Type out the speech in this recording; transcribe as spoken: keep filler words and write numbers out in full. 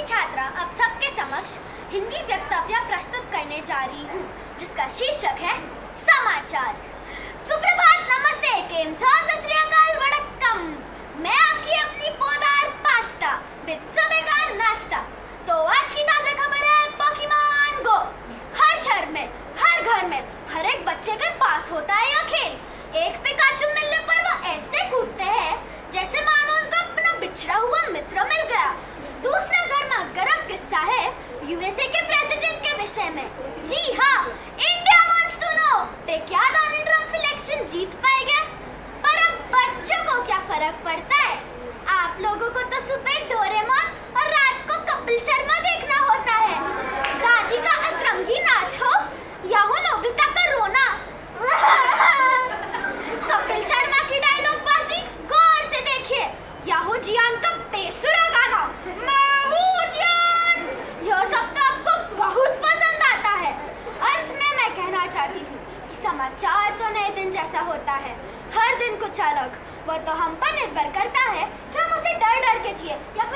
छात्रा अब सबके समक्ष हिंदी वक्तव्य प्रस्तुत करने जा रही हूँ, जिसका शीर्षक है समाचार। सुप्रभात, नमस्ते, केम छो, सत श्री अकाल, वड़क्कम। मैं आपकी अपनी पोदार पास्ता विद सुबह नाश्ता। तो आज की ताजा खबर है पोकेमॉन गो। हर शहर में, हर घर में, हर एक बच्चे के पास होता है यह खेल। एक पिकाचू मिलने पर वो ऐसे कूदते हैं जैसे मानो उनको अपना बिछड़ा हुआ मित्र मिल गया। दूसरा गर्मा गर्म किस्सा है यूएसए के प्रेसिडेंट के विषय में। जी हाँ, India wants to know way क्या डोनाल्ड ट्रंप इलेक्शन जीत पाएंगे। पर अब बच्चों को क्या फर्क पड़ता है? आप लोगों को तो सुबह डोरेमोन और रात को कपिल शर्मा देखना होता है। दादी का अतरंगी नाच हो या हो नोबिता का रोना। कपिल शर्मा की डायलॉग बाजी गौर से देखिए या हो जियान का बेसुरा गाना मैं हूँ जियान। यह सब तो आपको बहुत पसंद आता है। अंत में मैं कहना चाहती हूँ कि समाचार तो नए दिन जैसा होता है, हर दिन कुछ अलग। वह तो हम पर निर्भर करता है कि हम उसे डर डर के जिए या